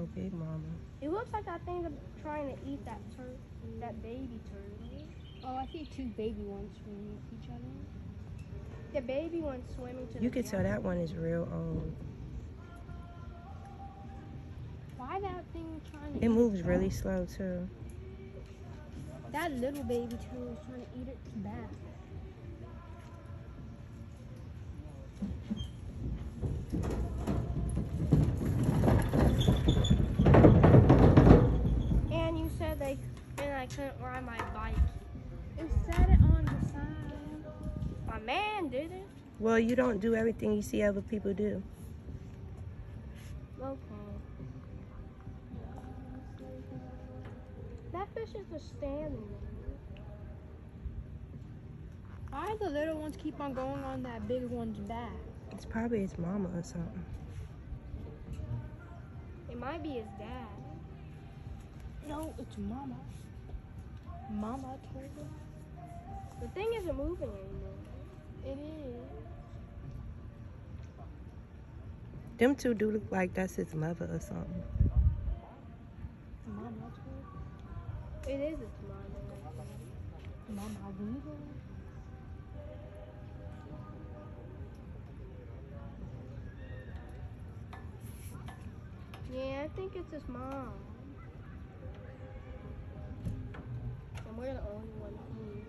Oh, Big Mama. It looks like that thing's trying to eat that baby turtle. Oh, I see two baby ones swimming with each other. The baby one's swimming to You the can tell that one is real old. Why that thing trying to It eat moves its really back? slow too. That little baby turtle is trying to eat its back. And you said I couldn't ride my bike. It said it on the sign. My man did it. Well, you don't do everything you see other people do. Okay. That fish is just standing there. Why do the little ones keep on going on that big one's back? It's probably his mama or something. It might be his dad. No, it's Mama. Mama turtle. The thing isn't moving anymore. It is. Them two do look like that's his mother or something. Mama turtle. It is its mother. Mama Weaver. Yeah, I think it's his mom. And we're the only one here.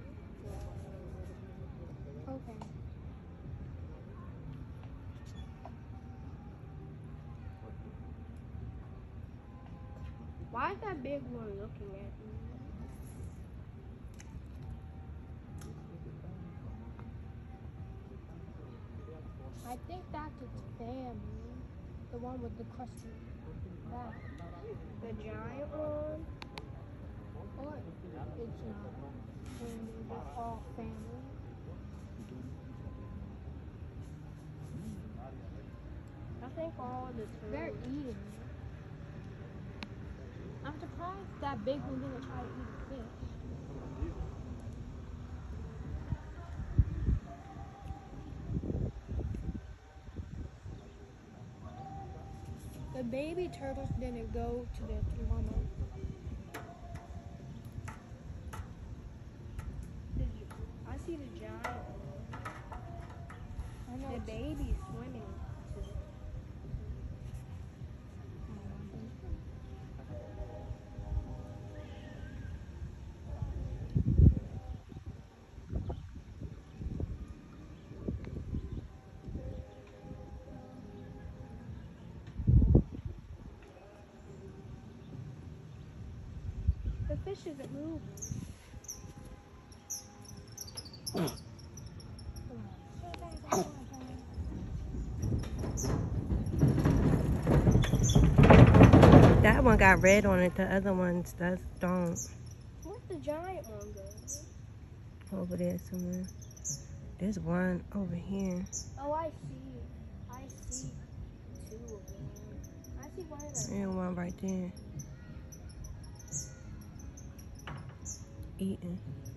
Okay. Why is that big one looking at me? I think that's its family. The one with the crusty back. The giant one? Or it's not. When they're all family. I think all the They're turtles. eating. I'm surprised that big one didn't try to eat a fish. The baby turtles didn't go to their mama. I see the giant one. I know The it's baby's swimming to it. The fish isn't moving. That one got red on it. The other ones don't. Where's the giant one go? Over there somewhere. There's one over here. Oh, I see. I see two of them. I see one of them. And one right there. Eating.